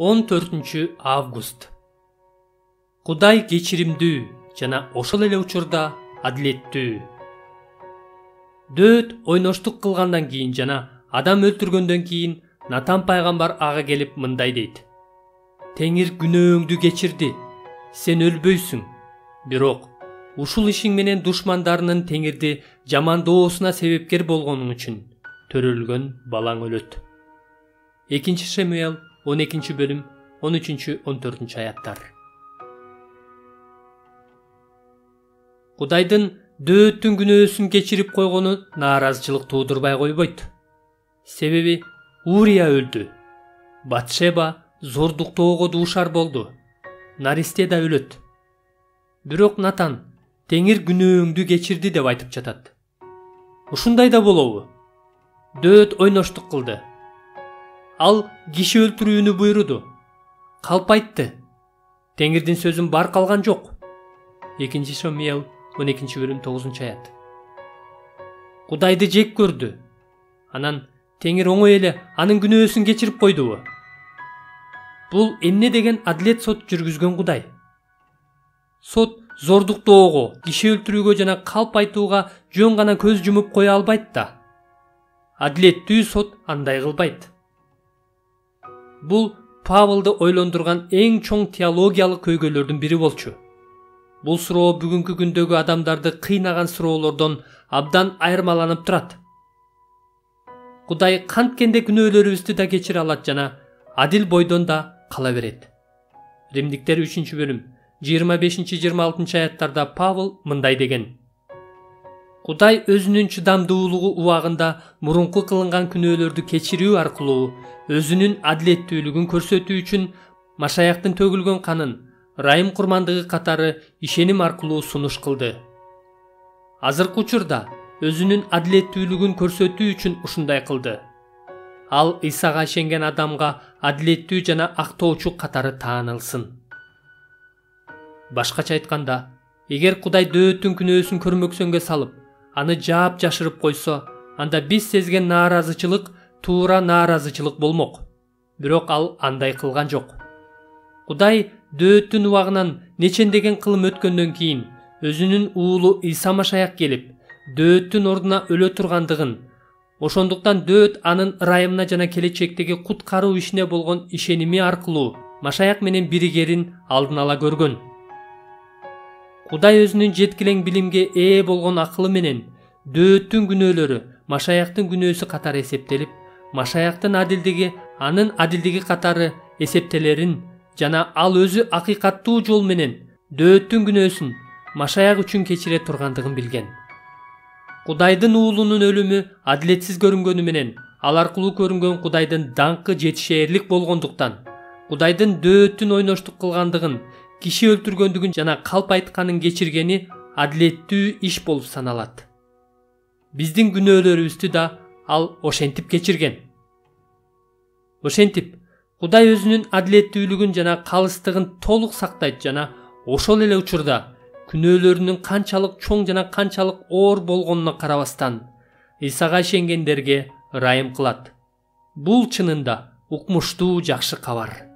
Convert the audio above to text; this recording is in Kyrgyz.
14-август. Кудай кечиримдүү жана ошол эле учурда адилеттүү. Дөөт ойноштук кылгандан кийин жана адам өлтүргөндөн кийин Натан пайгамбар ага келип мындай дейт: Теңир күнөөңдү кечирди, сен өлбөйсүң. Бирок ушул ишиң менен душмандарынын Теңирди жамандоосуна себепкер болгонуң үчүн төрөлгөн балаң өлөт. 2 Шемуэл 12 бөлүм 13-14 аяттар. Кудайдын дөөттүн күнөөсүн кечирип койгону нааразычылык туудурбай койбойт. Себеби Урия өлдү. Батшеба зордуктоого дуушар болду. Наристе да өлөт. Бирок Натан Теңир күнөөңдү кечирди деп айтып жатат. Ушундай да болобу? Дөөт ойноштук кылды. Ал киши өлтүрүүнү буйруду. Калп айтты. Теңирдин сөзүн бар калган жок. 2 Шемуэл 12 бөлүм 9 аят. Кудайды жек көрдү. Анан Теңир оңой эле анын күнөөсүн кечирип койдубу? Бул эмне деген адилет сот жүргүзгөн Кудай? Сот зордуктоого, киши өлтүрүүгө жана калп айтууга жөн гана көз жумуп кое албайт да. Адилеттүү сот андай кылбайт. Бул Павылды ойлондурган эң чоң теологиялык көйгөйлөрдүн бири болчу. Бул суроо бүгүнкү күндөгү адамдарды кыйнаган суроолордон абдан айырмаланып турат. Кудай канткенде күнөөлөрүбүздү да кечире алат жана адил бойдон да кала берет. Римдиктер 3 бөлүм 25-26 аяттарда Павыл мындай деген: Кудай өзүнүн чыдамдуулугу убагында мурунку кылынган күнөөлөрдү кечирүү аркылуу өзүнүн адилеттүүлүгүн көрсөтүү үчүн Машаяктын төгүлгөн канын Райым курмандыгы катары ишеним аркылуу сунуш кылды. Азыркы учурда өзүнүн адилеттүүлүгүн көрсөтүү үчүн ушундай кылды. Ал Исага ишенген адамга адилеттүү жана актоочу катары таанылсын. Башкача айтканда, эгер Кудай дөөттүн күнөөсүн көрмөксөнгө салып, аны жаап жашырып койсо, анда биз сезген нааразычылык туура нааразычылык болмок. Бирок ал андай кылган жок. Кудай дөөттүн убагынан нечендеген кылым өткөндөн кийин өзүнүн уулу Иса Машаяк келип, дөөттүн ордуна өлө тургандыгын, ошондуктан дөөт анын ырайымына жана келечектеги куткаруу ишине болгон ишеними аркылуу Машаяк менен биригерин алдын ала көргөн. Кудай өзүнүн жеткилең билимге ээ болгон акылы менен дөөттүн күнөөлөрү Машаяктын күнөөсү катары эсептелип, Машаяктын адилдиги анын адилдиги катары эсептелерин жана ал өзү акыйкаттуу жол менен дөөттүн күнөөсүн Машаяк үчүн кечире тургандыгын билген. Кудайдын уулунун өлүмү адилетсиз көрүнгөнү менен ал аркылуу көрүнгөн Кудайдын даңкы жетишээрлик болгондуктан, Кудайдын дөөттүн ойноштук кылгандыгын, киши өлтүргөндүгүн жана калп айтканын кечиргени адилеттүү иш болуп саналат. Биздин күнөөлөрүбүздү да ал ошентип кечирген. Ошентип, Кудай өзүнүн адилеттүүлүгүн жана калыстыгын толук сактайт жана ошол эле учурда күнөөлөрүнүн канчалык чоң жана канчалык оор болгонуна карабастан, Исага ишенгендерге ырайым кылат. Бул чынында укмуштуу жакшы кабар.